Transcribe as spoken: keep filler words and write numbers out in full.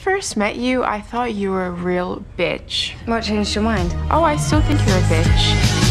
first met you, I thought you were a real bitch. What changed your mind? Oh, I still think you're a bitch.